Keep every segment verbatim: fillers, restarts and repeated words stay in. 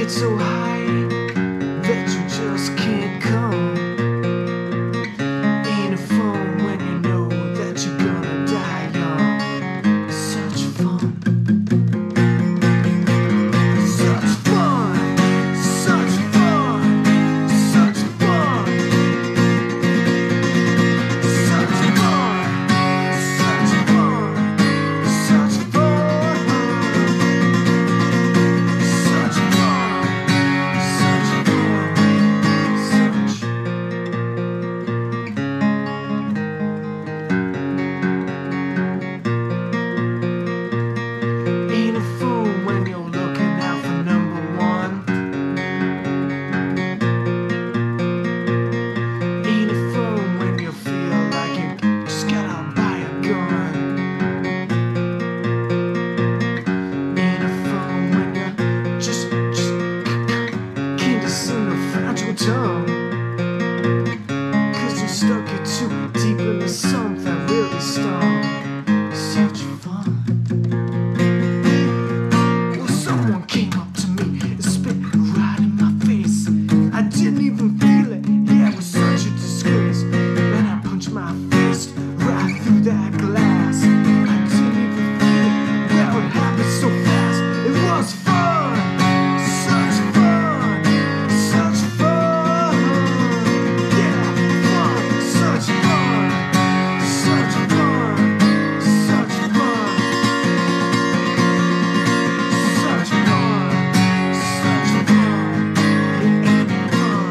It's so high that you just can't come. Ain't it fun when you know that you're gonna die young? Such fun. Such fun. Such fun. Such fun. Such fun. Such fun. Such fun. Such fun. Such fun. Such. Ain't it fun when you're looking out for number one? Ain't it fun when you feel like you just gotta buy a gun? Ain't it fun when you just, just can't just seem to find your tongue? Cause you stuck it too deep into something really stung. Such fun. Well, someone came up to me and spit right in my face. I didn't even feel it. Yeah, it was such a disgrace. Man, I punched my fist right through that glass. I didn't even feel it. Well, it happened so fast. It was fun. Such fun. Such fun. Yeah, fun. Such fun. Such fun. Such fun. Such fun. Such fun. It ain't fun.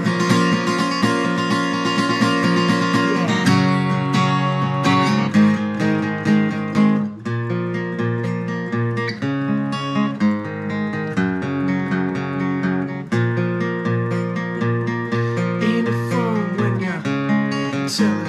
Yeah. Ain't it fun when you tell